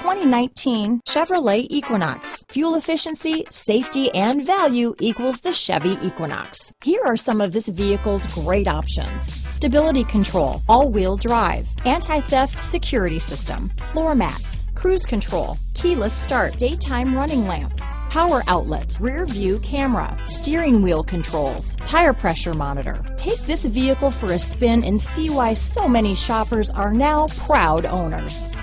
2019 Chevrolet Equinox. Fuel efficiency, safety, and value equals the Chevy Equinox. Here are some of this vehicle's great options: stability control, all-wheel drive, anti-theft security system, floor mats, cruise control, keyless start, daytime running lamps, power outlet, rear view camera, steering wheel controls, tire pressure monitor. Take this vehicle for a spin and see why so many shoppers are now proud owners.